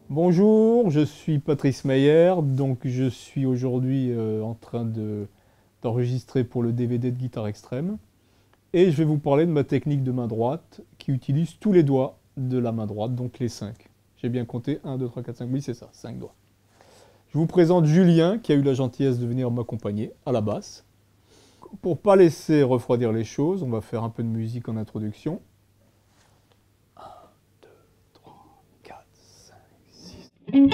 Bonjour, je suis Patrice Meyer, donc je suis aujourd'hui en train d'enregistrer pour le DVD de Guitare Extrême et je vais vous parler de ma technique de main droite qui utilise tous les doigts de la main droite, donc les 5. J'ai bien compté 1, 2, 3, 4, 5, oui c'est ça, 5 doigts. Je vous présente Julien qui a eu la gentillesse de venir m'accompagner à la basse. Pour pas laisser refroidir les choses, on va faire un peu de musique en introduction. 1, 2, 3, 4, 5, 6...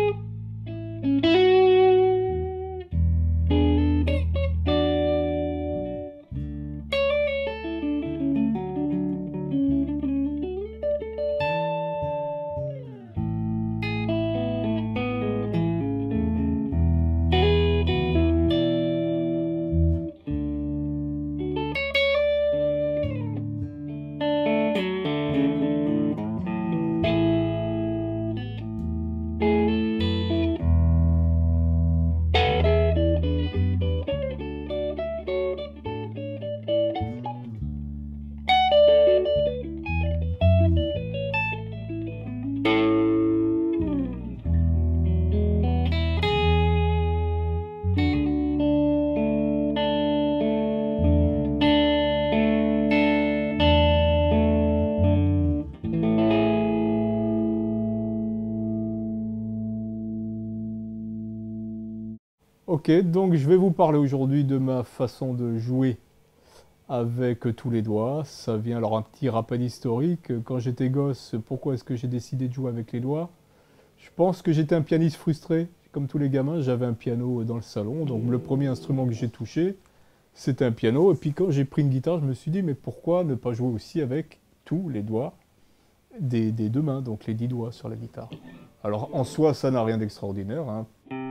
Ok, donc je vais vous parler aujourd'hui de ma façon de jouer avec tous les doigts. Ça vient alors un petit rappel historique. Quand j'étais gosse, pourquoi est-ce que j'ai décidé de jouer avec les doigts? Je pense que j'étais un pianiste frustré. Comme tous les gamins, j'avais un piano dans le salon. Donc le premier instrument que j'ai touché, c'était un piano. Et puis quand j'ai pris une guitare, je me suis dit, mais pourquoi ne pas jouer aussi avec tous les doigts des deux mains, donc les 10 doigts sur la guitare. Alors en soi, ça n'a rien d'extraordinaire, hein.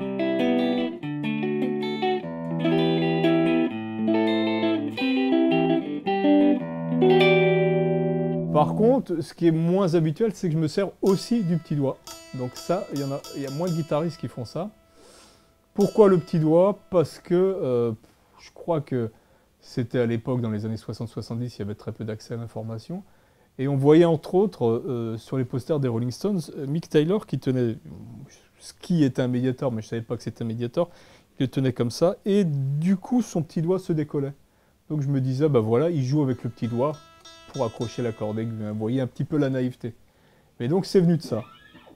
Par contre, ce qui est moins habituel, c'est que je me sers aussi du petit doigt. Donc ça, il y a moins de guitaristes qui font ça. Pourquoi le petit doigt? Parce que je crois que c'était à l'époque, dans les années 60-70, il y avait très peu d'accès à l'information. Et on voyait entre autres, sur les posters des Rolling Stones, Mick Taylor qui tenait ce qui était un médiator, mais je ne savais pas que c'était un médiator, il le tenait comme ça, et du coup son petit doigt se décollait. Donc je me disais, bah voilà, il joue avec le petit doigt pour accrocher la corde aiguë. Vous voyez un petit peu la naïveté. Mais donc c'est venu de ça.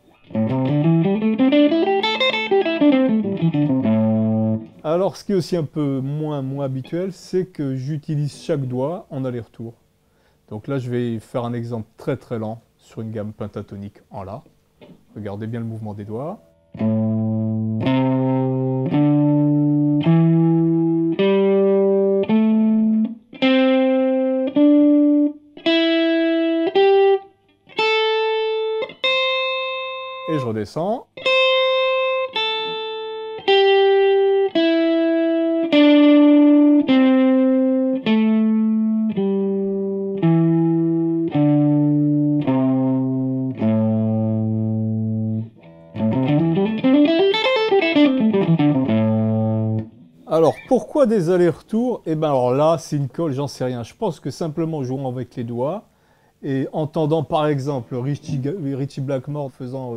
Alors ce qui est aussi un peu moins habituel, c'est que j'utilise chaque doigt en aller-retour. Donc là je vais faire un exemple très très lent sur une gamme pentatonique en La. Regardez bien le mouvement des doigts. Et je redescends. Alors, pourquoi des allers-retours? Eh bien, alors là, c'est une colle, j'en sais rien. Je pense que simplement jouant avec les doigts et entendant par exemple Ritchie Blackmore faisant...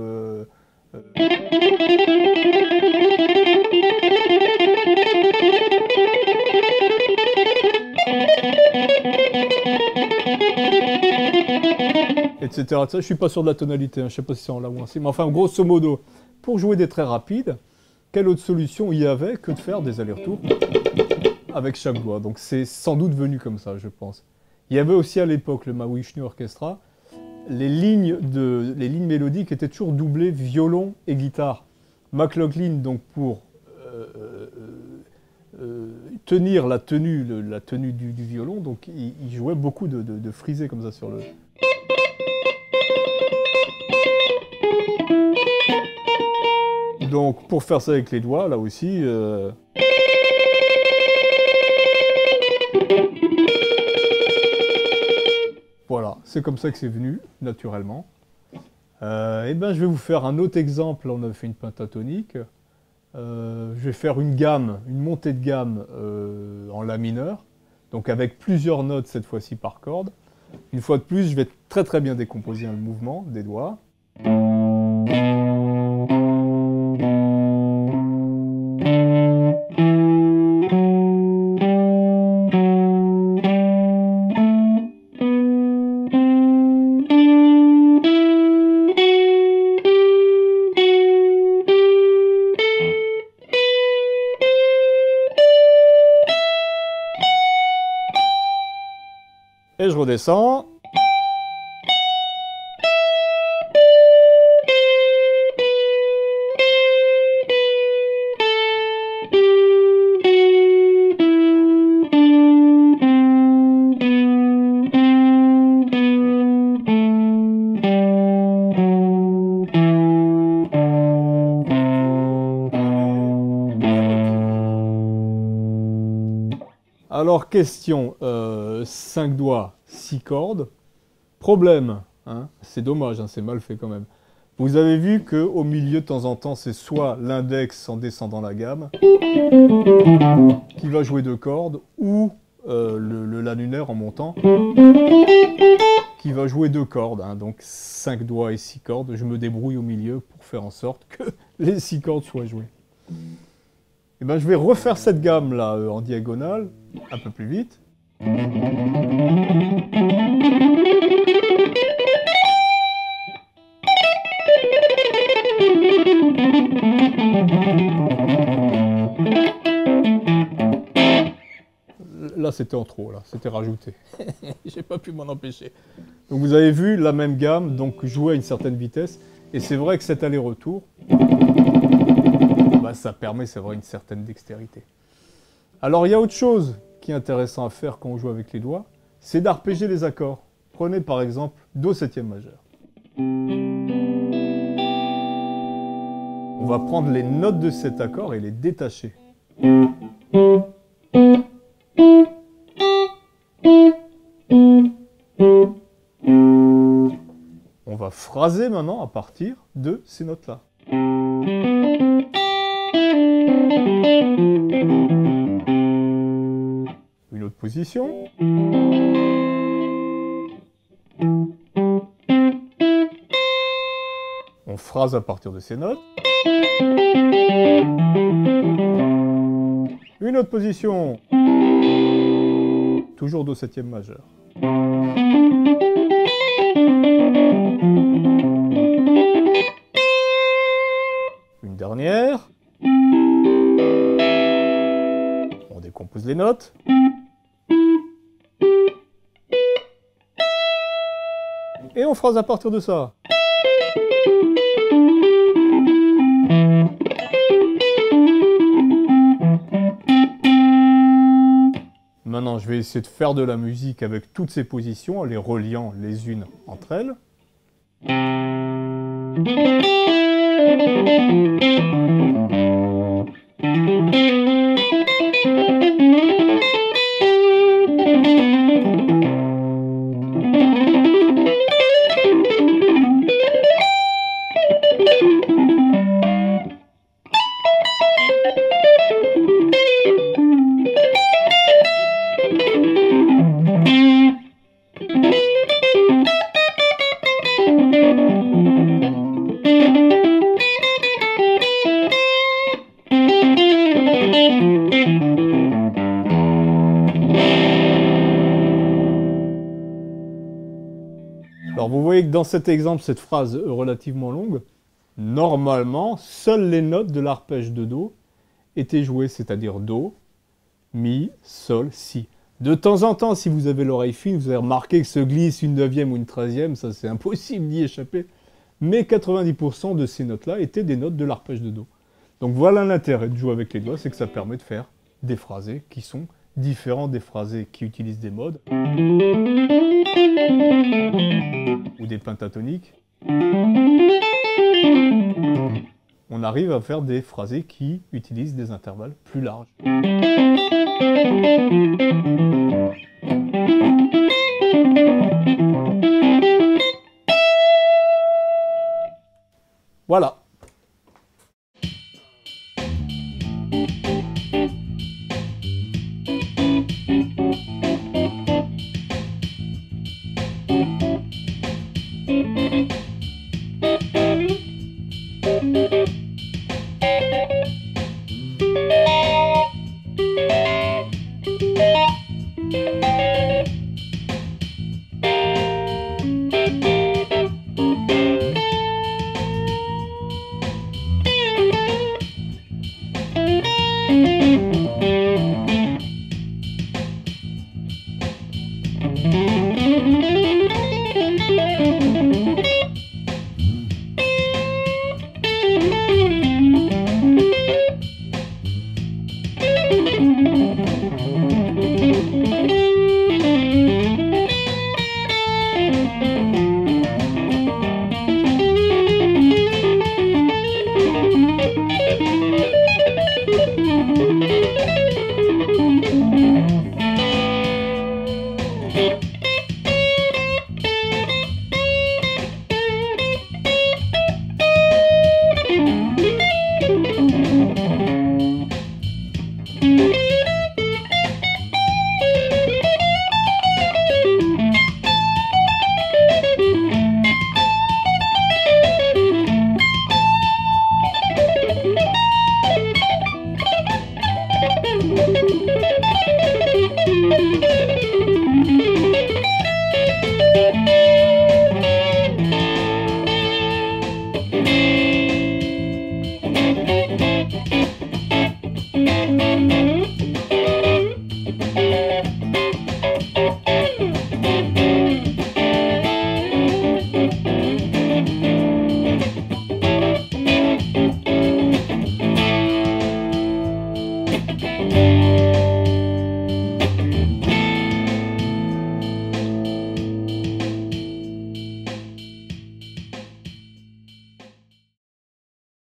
etc. Je suis pas sûr de la tonalité, hein. Je sais pas si c'est en La ou en Si, mais enfin, grosso modo, pour jouer des très rapides, quelle autre solution il y avait que de faire des allers-retours avec chaque doigt? Donc c'est sans doute venu comme ça, je pense. Il y avait aussi à l'époque le Mahavishnu Orchestra, les lignes mélodiques étaient toujours doublées violon et guitare. McLaughlin, donc pour tenir la tenue du violon, donc il jouait beaucoup de frisés comme ça sur le... Donc pour faire ça avec les doigts, là aussi... Voilà, c'est comme ça que c'est venu, naturellement. Et ben, je vais vous faire un autre exemple. On a fait une pentatonique. Je vais faire une gamme, une montée de gamme en La mineur. Donc avec plusieurs notes cette fois-ci par corde. Une fois de plus, je vais très très bien décomposer le mouvement des doigts. Et je redescends. Alors, question, 5 doigts, 6 cordes. Problème, hein, c'est dommage, hein, c'est mal fait quand même. Vous avez vu qu'au milieu, de temps en temps, c'est soit l'index en descendant la gamme, qui va jouer 2 cordes, ou le la lunaire en montant, qui va jouer 2 cordes. Hein, donc 5 doigts et 6 cordes. Je me débrouille au milieu pour faire en sorte que les 6 cordes soient jouées. Et ben, je vais refaire cette gamme-là en diagonale, un peu plus vite. Là, c'était en trop, là, c'était rajouté. J'ai pas pu m'en empêcher. Donc vous avez vu la même gamme, donc jouer à une certaine vitesse. Et c'est vrai que cet aller-retour, bah, ça permet, c'est vrai, une certaine dextérité. Alors il y a autre chose qui est intéressant à faire quand on joue avec les doigts, c'est d'arpéger les accords. Prenez par exemple Do septième majeur. On va prendre les notes de cet accord et les détacher. On va phraser maintenant à partir de ces notes-là. Une autre position. On phrase à partir de ces notes. Une autre position. Toujours Do septième majeur. Une dernière. On décompose les notes. Et on phrase à partir de ça. Maintenant, je vais essayer de faire de la musique avec toutes ces positions, en les reliant les unes entre elles. Alors vous voyez que dans cet exemple, cette phrase relativement longue, normalement, seules les notes de l'arpège de Do étaient jouées, c'est-à-dire Do, Mi, Sol, Si. De temps en temps, si vous avez l'oreille fine, vous avez remarqué que se glisse une neuvième ou une 13e, ça c'est impossible d'y échapper. Mais 90% de ces notes-là étaient des notes de l'arpège de Do. Donc voilà l'intérêt de jouer avec les doigts, c'est que ça permet de faire des phrasés qui sont différents des phrasés qui utilisent des modes ou des pentatoniques. On arrive à faire des phrasés qui utilisent des intervalles plus larges. Voilà.